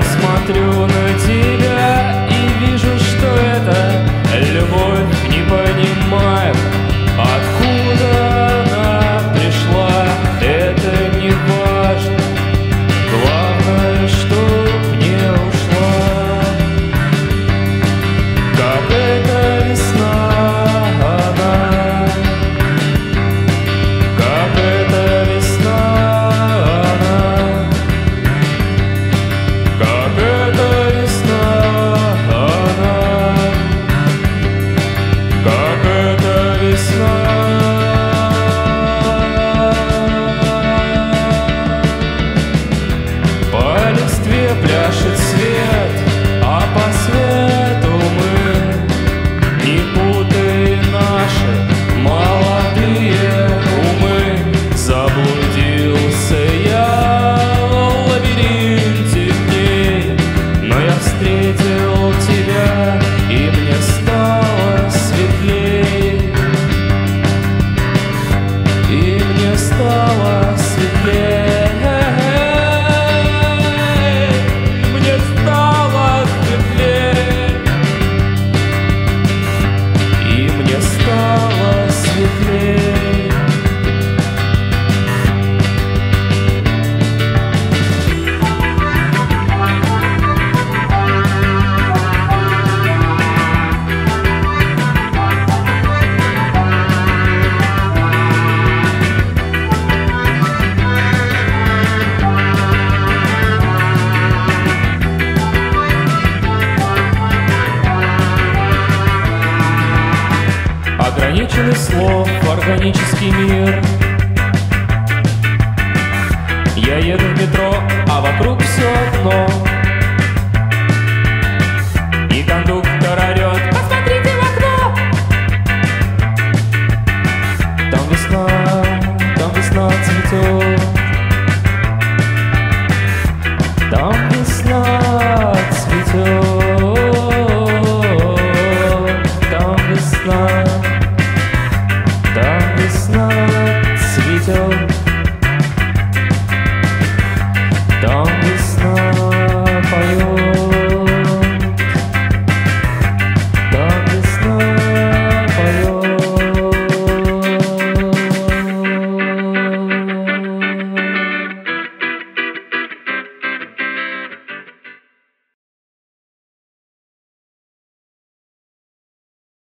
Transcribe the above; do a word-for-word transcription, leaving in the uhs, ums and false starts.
смотрю на тебя и вижу, что это любовь, не понимаю, откуда она пришла. Это не важно, главное, чтоб не ушла. Как эта весна, она, как эта весна, она, как эта весна, она, как эта весна. По листве пляшет свет, а по свету мы, не путай наши молодые умы. Заблудился я в лабиринте дней, но я встретил тебя, и мне стало светлей, и мне стало светлей. Стало светлей. Ограниченный слов, органический мир. Я еду в метро, а вокруг все одно. И кондуктор орет: посмотрите в окно! Там весна, там весна цветет. Там весна цветет. Там весна, там весна цветет.